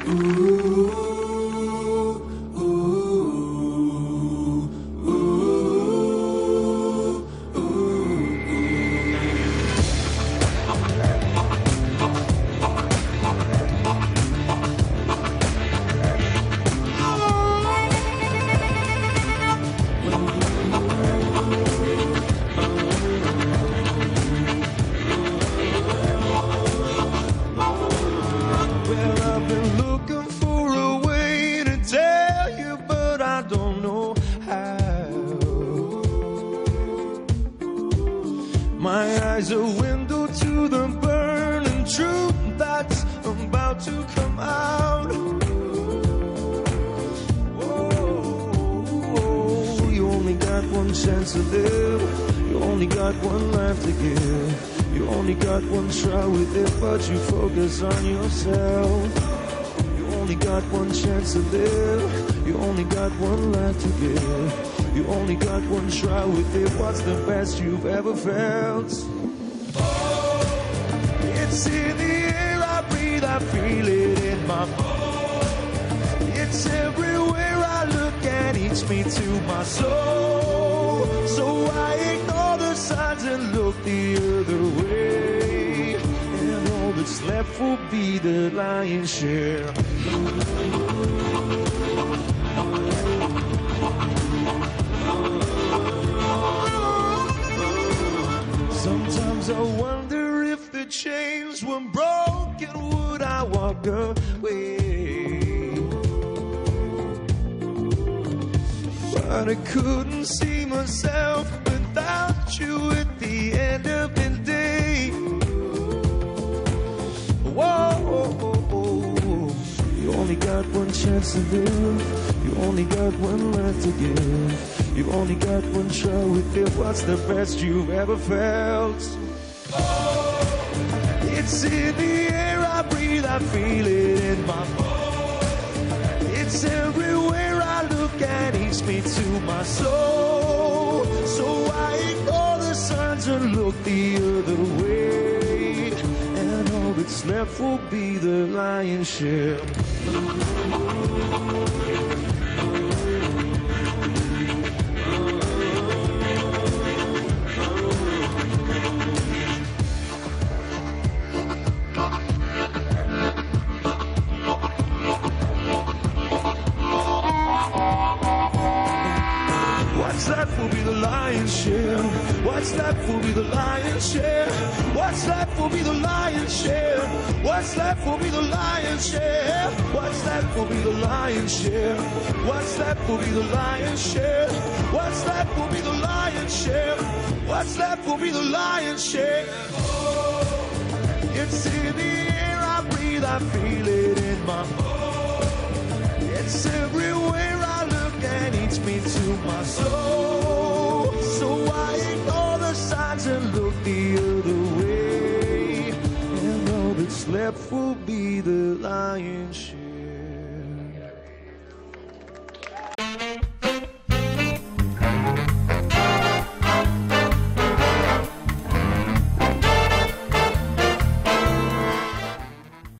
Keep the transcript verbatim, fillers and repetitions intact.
My eyes a window to the burning truth that's about to come out. Whoa, you only got one chance to live. You only got one life to give. You only got one try with it, but you focus on yourself. You only got one chance to live. You only got one life to give. You only got one try with it. What's the best you've ever felt? Oh, it's in the air I breathe, I feel it in my bones. It's everywhere I look and eats me to my soul. So I ignore the signs and look the other way. And all that's left will be the lion's share. Sometimes I wonder if the chains were broken, would I walk away? But I couldn't see myself without you at the end of the day. Whoa, you only got one chance to live. You only got one life to give. You only got one try with it. What's the best you've ever felt? Oh, it's in the air I breathe, I feel it in my bones. It's everywhere I look and eats me to my soul. So I ignore the signs and look the other way. And all that's left will be the lion's share. What's left will be the lion's share. What's left will be the lion's share. What's left will be the lion's share. What's left will be the lion's share. What's left will be the lion's share. What's left will be the lion's share. What's left will be the lion's share. What's left will be the lion's share. Oh, it's in the air I breathe, I feel it in my bones. It's everywhere I look and eats me to my soul. So I ignore the signs and look the other way. And all that's left will be the lion's share.